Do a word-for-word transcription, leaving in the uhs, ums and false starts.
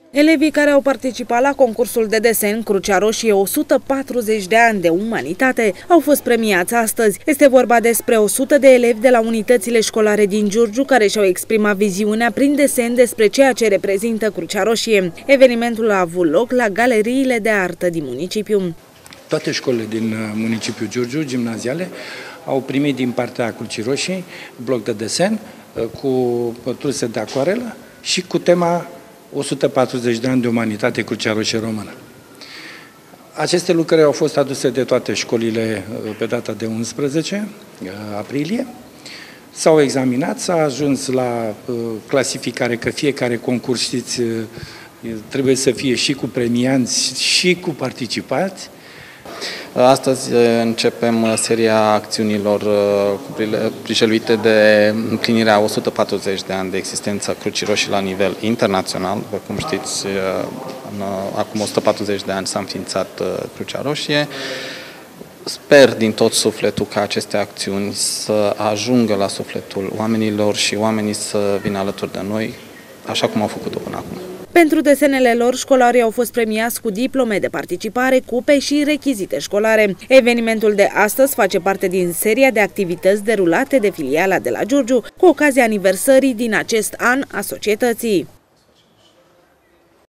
Elevii care au participat la concursul de desen Crucea Roșie o sută patruzeci de ani de umanitate au fost premiați astăzi. Este vorba despre o sută de elevi de la unitățile școlare din Giurgiu care și-au exprimat viziunea prin desen despre ceea ce reprezintă Crucea Roșie. Evenimentul a avut loc la galeriile de artă din municipiu. Toate școlile din municipiul Giurgiu, gimnaziale, au primit din partea Crucii Roșii bloc de desen cu truse de acoarelă și cu tema o sută patruzeci de ani de umanitate, Crucea Roșie Română. Aceste lucrări au fost aduse de toate școlile pe data de unsprezece aprilie. S-au examinat, s-a ajuns la clasificare că fiecare concurs, știți, trebuie să fie și cu premianți și cu participați. Astăzi începem seria acțiunilor priceluite de împlinirea o sută patruzeci de ani de existența Crucii Roșii la nivel internațional. După cum știți, acum o sută patruzeci de ani s-a înființat Crucea Roșie. Sper din tot sufletul ca aceste acțiuni să ajungă la sufletul oamenilor și oamenii să vină alături de noi, așa cum au făcut-o până acum. Pentru desenele lor, școlarii au fost premiați cu diplome de participare, cupe și rechizite școlare. Evenimentul de astăzi face parte din seria de activități derulate de filiala de la Giurgiu cu ocazia aniversării din acest an a societății.